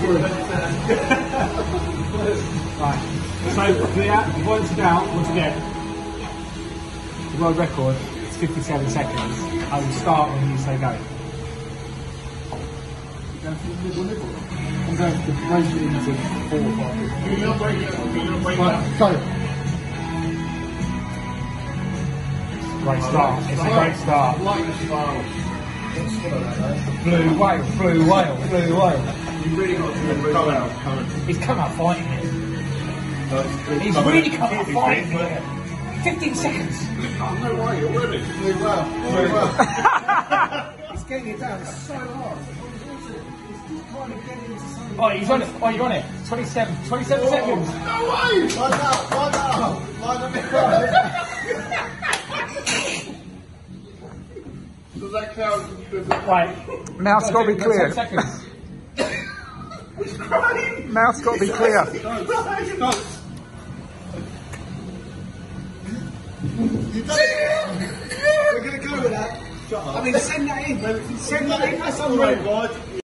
Right. So the points down once again. The world record is 57 seconds. I will start when you say go. I'm going to break it into 4 or 5. Right, go. Great start. It's a great start. Blue whale, blue whale, blue whale. You really got to come out. He's come out fighting it. He's really come out fighting it. 15 seconds. No way, you're ready. Very well. Very well. He's getting it down so hard. Oh, he's on it. Oh, you're on it. 27 seconds. No way! Line up. Does that count? Right. Mouth's got to be clear. 10 seconds. Mouth's got to be clear. We're going to go with that. I mean, send that in. Send that in. That's unreal.